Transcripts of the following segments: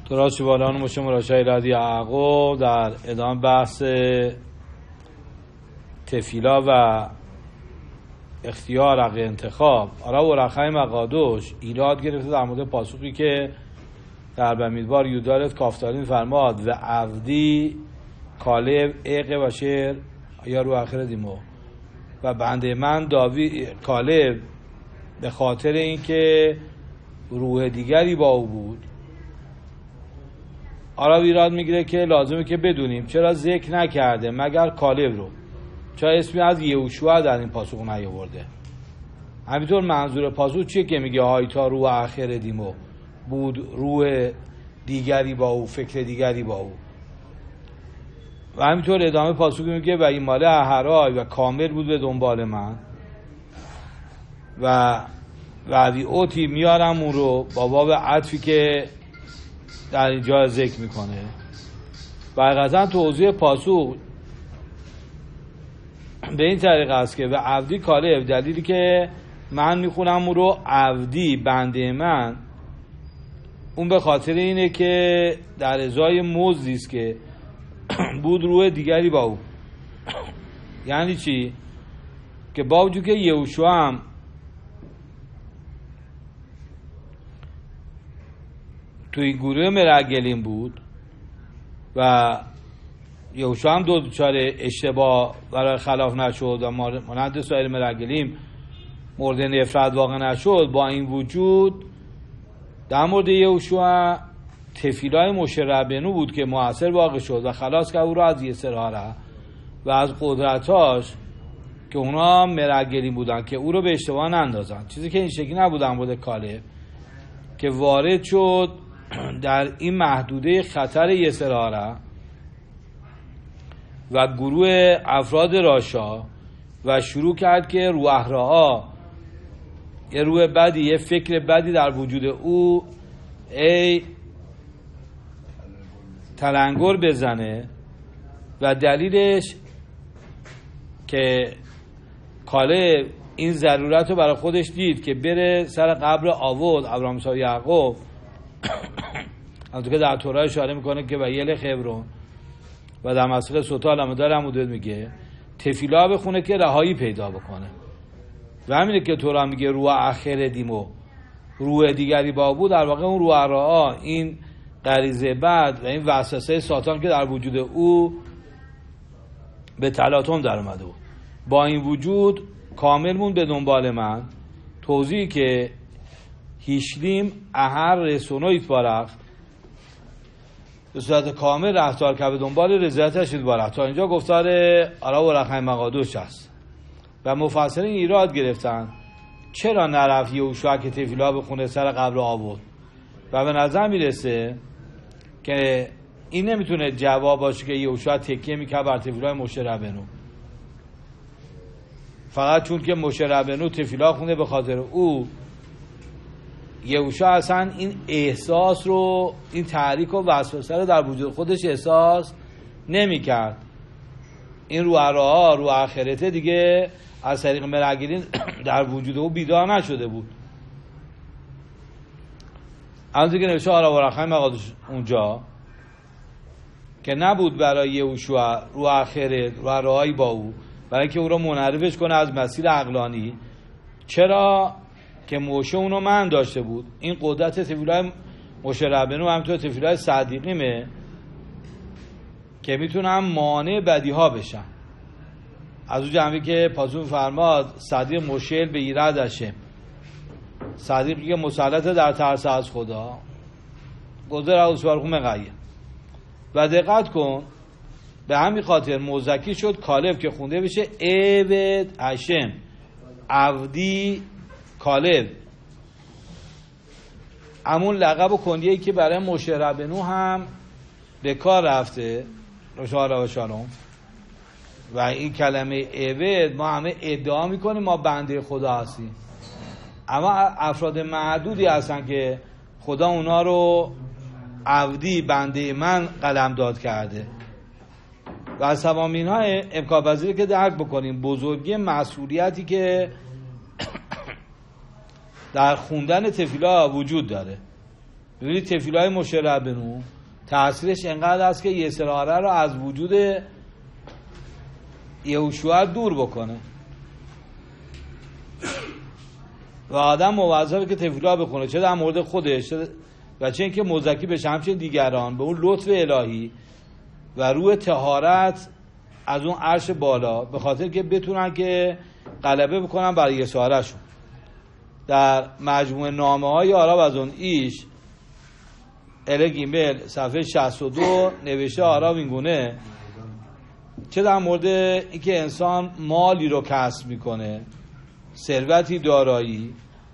درست بالان مشه مراشای رادی یعقوب در ادامه بحث تفیلا و اختیار حق انتخاب. آرا و رخای مقادوش ایراد گرفته در مورد پاسخی که در بمیدوار یودارت کافتارین فرماد و عبدی کالب اقه و شعر یا رو آخر دیمو و بنده من داوی کالب به خاطر اینکه روح دیگری با او بود. آرا ایراد میگیره که لازمه که بدونیم چرا ذکر نکرده مگر کالب رو، چرا اسمی از یهوشوا در این پاسخ نیاورده. همینطور منظور پاسخ چیه که میگه هایتا روح آخر دیمو بود، روح دیگری با او، فکر دیگری با او. و همینطور ادامه پاسخ میگه و این ماله احرای و کامل بود به دنبال من و وی اوتی میارم اون رو با باب عطفی که در اینجا ذکر میکنه و حقیقتا توضیح پاسخ به این طریق است که و عبدی کالب، دلیلی که من میخونم اون رو عبدی بنده من، اون به خاطر اینه که در ازای مزدی است که بود روح دیگری با او. یعنی چی؟ که با وجود که یهوشوا هم توی گروه مرگلین بود و یهوشوا هم دوچار اشتباه برای خلاف نشد و مانند سایر مرگلین مورد نفرت واقع نشد، با این وجود در مورد یهوشوا تفیلای مشه ربنو بود که مؤثر واقع شد و خلاص کرد او را از یسرها و از قدرتاش که اونا مرگلین بودن که او رو به اشتباه نندازن. چیزی که این شکلی نبودن بوده کالب که وارد شد در این محدوده خطر یسرها و گروه افراد راشا و شروع کرد که روحراها یه روح بدی، یه فکر بدی در وجود او ای تلنگر بزنه و دلیلش که کالب این ضرورت رو برای خودش دید که بره سر قبر آوود ابراهیم اسحاق یعقوب همونطور که در توراه اشاره میکنه که و یل خبرون و در مسیح سوتال هم داره همودد میگه تفیلا بخونه که رهایی پیدا بکنه و همینه که توراه میگه روح آخر دیمو، روح دیگری با بود. در واقع اون روح رها، این غریزه بد و این وسوسه ساتان که در وجود او به تلاطم در اومده بود، با این وجود کامل مون به دنبال من. توضیحی که هیشلیم اهر رسونویت بارخ به صورت کامل رفتار که به دنبال رضایتش بارخ. تا اینجا گفتار آرا و رخای مقادوش است و مفسرین ایراد گرفتن چرا نرفت یهوشوا که تفیلا بخونه سر قبر آورد و به نظر میرسه که این نمیتونه جواب باشه که یهوشوا تکیه میکنه بر تفیلای مشه ربنو، فقط چون که مشه ربنو تفیلا خونده به خاطر او یهوشوا اصلا این احساس رو، این تحریک و وسوسه رو در وجود خودش احساس نمیکرد. این روحراها، روح آخرته دیگه از طریق مرگلین در وجود او بیدار نشده بود. از دیگه نوشته آرا و رخای مقادوش اونجا که نبود برای یهوشوا روح آخرت، روحراهایی با او، برای اینکه او را منحرفش کنه از مسیر عقلانی. چرا که موشه اونو من داشته بود. این قدرت تفیلای مشه ربنو همینطور تفیلای صدیقیمه که میتونن مانع بدی ها بشن. از اون جنبی که پاسون فرماد صدیق مشل به ایراد هشم، صدیقی که مسلط در ترس از خدا گذر از برخون مقیم. و دقت کن به همین خاطر موزکی شد کالب که خونده بشه عبد هشم، عبدی کالب، همون لقب و کنیه‌ای که برای مشه ربنو هم به کار رفته رشالا و شالوم. و این کلمه عبد ما همه ادعا میکنیم ما بنده خدا هستیم، اما افراد معدودی هستن که خدا اونا رو عبدی بنده من قلمداد کرده. و از تمام اینها امکان پذیره که درک بکنیم بزرگی مسئولیتی که در خوندن تفیلا وجود داره. ببینید تفیلای موشه ربنو تأثیرش انقدر است که یسراره رو از وجود یهوشوع دور بکنه و آدم موظفه که تفیلا بخونه، چه در مورد خودش و چه اینکه مزکی بشه، همچنین دیگران، به اون لطف الهی و روح طهارت از اون عرش بالا، به خاطر که بتونن که غلبه بکنن برای یسارشون. در مجموعه نامه های آراب از اون ایش الگیمل صفحه 62 نوشته آراب اینگونه، چه در مورد اینکه انسان مالی رو کسب میکنه، ثروتی دارایی،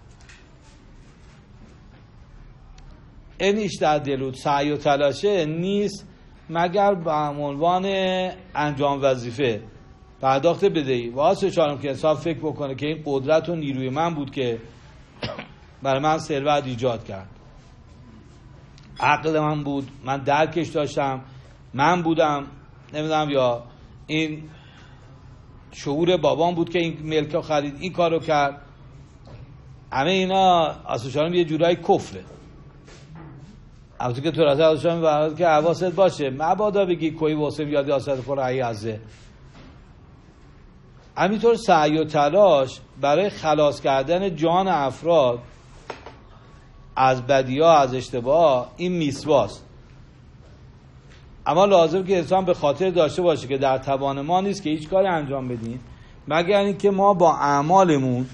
این اشتر دلود سعی و تلاشه نیست مگر به عنوان انجام وظیفه پرداخت بدهی. واسه چارم که انسان فکر بکنه که این قدرت و نیروی من بود که برای من ثروت ایجاد کرد، عقل من بود، من درکش داشتم، من بودم، نمیدونم، یا این شعور بابام بود که این ملک خرید، این کارو کرد. همه اینا اساساً یه جورایی کفره. البته که تو اساساً می‌برد که حواست باشه مبادا بگی کوی واسه یاد یاسر فرعی ازه. همینطور سعی و تلاش برای خلاص کردن جان افراد از بدی‌ها، از اشتباه، این میسواست. اما لازم که انسان به خاطر داشته باشه که در توان ما نیست که هیچ کاری انجام بدیم مگر اینکه ما با اعمالمون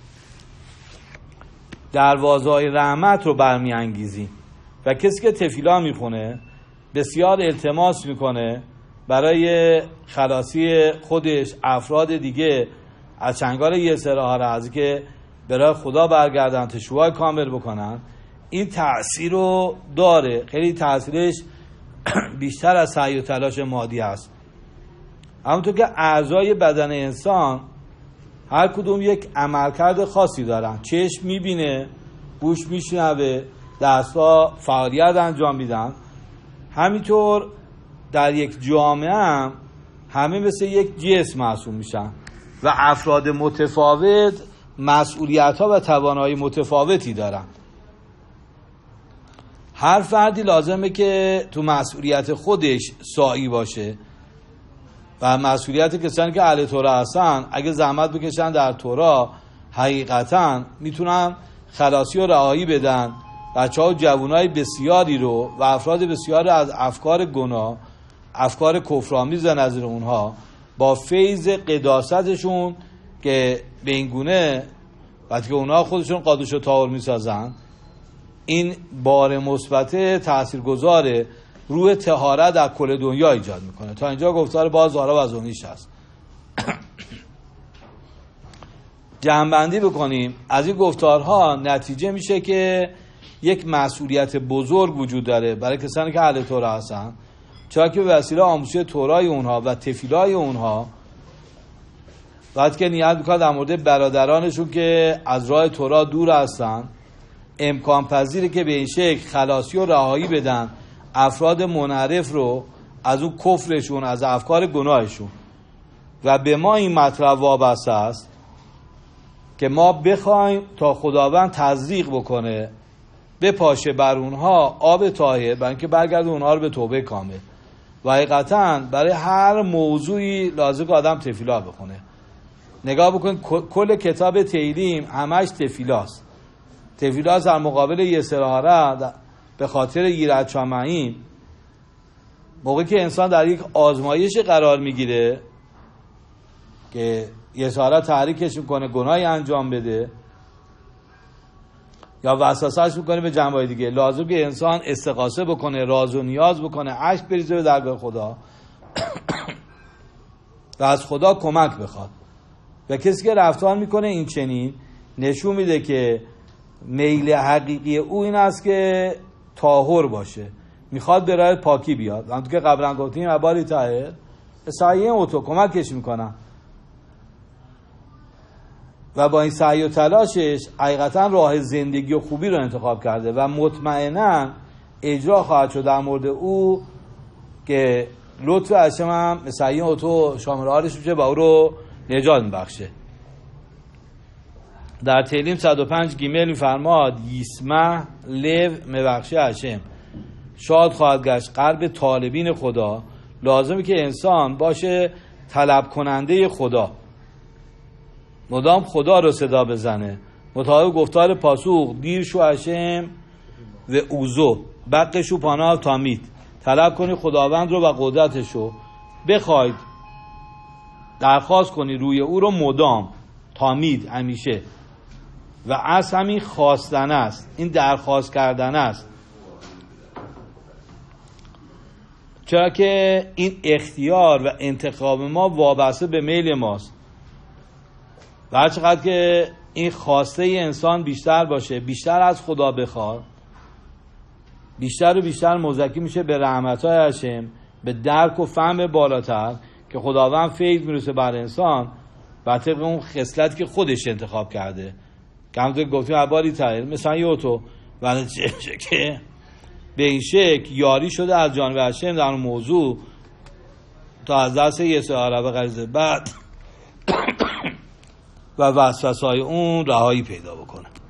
دروازه‌های رحمت رو برمی‌انگیزیم. و کسی که تفیلا میخونه بسیار التماس میکنه برای خلاصی خودش، افراد دیگه از چنگال یسرها را، از که برای خدا برگردن، تشویق کامل بکنن. این تأثیر رو داره، خیلی تأثیرش بیشتر از سعی و تلاش مادی است. همونطور که اعضای بدن انسان هر کدوم یک عملکرد خاصی دارن، چشم میبینه، گوش میشنوه، دست‌ها فعالیت انجام میدن، همینطور در یک جامعه هم همه مثل یک جسم محسوب میشن و افراد متفاوت مسئولیت‌ها و توانایی متفاوتی دارن. هر فردی لازمه که تو مسئولیت خودش سعی باشه و مسئولیت کسانی که اهل تورا هستن اگه زحمت بکشن در تورا حقیقتاً میتونن خلاصی و رهایی بدن بچه‌ها و جوانای بسیاری رو و افراد بسیاری از افکار گناه، افکار کفرآمیز نظر اونها با فیض قداستشون که به این گونه وقتی که اونها خودشون قادش و طاهر میسازن، این بار مثبت تاثیرگذار روح طهارت در کل دنیا ایجاد میکنه. تا اینجا گفتار باز آراب از اونیش هست. جمع‌بندی بکنیم از این گفتارها، نتیجه میشه که یک مسئولیت بزرگ وجود داره برای کسانی که اهل تورا هستن، چرا که به وسیله آموزش تورای اونها و تفیلای اونها وقتی که نیت میکنن در مورد برادرانشون که از راه تورا دور هستن، امکان پذیره که به این شکل خلاصی و رهایی بدن افراد منحرف رو از اون کفرشون، از افکار گناهشون. و به ما این مطلب وابسته است که ما بخوایم تا خداوند تزریق بکنه، بپاشه بر اونها آب طاهر، برای اینکه برگرده اونها رو به توبه کامل. و حقیقتاً برای هر موضوعی لازم که آدم تفیلا بخونه. نگاه بکن کل کتاب تیلیم همش تفیلاست. تفیلاست در مقابل یسراره به خاطر یرات شمعیم. موقعی که انسان در یک آزمایش قرار میگیره که یسراره تحریکش میکنه گناهی انجام بده یا وسوسه‌اش میکنه به جنبه‌های دیگه، لازم که انسان استغاثه بکنه، راز و نیاز بکنه، اشک بریزه به درگاه خدا و از خدا کمک بخواد. و کسی که رفتار میکنه این چنین نشون میده که میل حقیقی او این است که طاهر باشه، میخواد به راه پاکی بیاد. همونطور که قبلا گفتیم عبالی طاهر سعی اوتو کمکش میکنن و با این سعی و تلاشش حقیقتا راه زندگی و خوبی رو انتخاب کرده و مطمئنا اجرا خواهد شد در مورد او که لطف هشم هم سعی اوتو شامل حالش میشه و او رو نجات میبخشه. در تلیم 105 گیمل میفرماد یسمع لو مبخشی هشم، شاد خواهد گشت قلب طالبین خدا. لازمه که انسان باشه طلب کننده خدا، مدام خدا رو صدا بزنه. مطابق گفتار پاسوق دیر شو هشم و اوزو بقشو پانال تامید، طلب کنی خداوند رو و قدرتش رو، بخواید درخواست کنی روی او رو مدام، تامید همیشه. و از همین خواستن است، این درخواست کردن است، چرا که این اختیار و انتخاب ما وابسته به میل ماست. و هر چقدر که این خواسته انسان بیشتر باشه، بیشتر از خدا بخواد، بیشتر و بیشتر مزکی میشه به رحمت‌های هشم، به درک و فهم بالاتر که خداوند فیض میرسه بر انسان بر طبق اون خصلتی که خودش انتخاب کرده. که همونطور که گفتیم عبالی تغییر مثلا یه اوتو ولی چه که به این شکل یاری شده از جانب هشم در اون موضوع تا از دست یه سه عربه غریزه بعد و وسوسه‌های اون رهایی پیدا بکنه.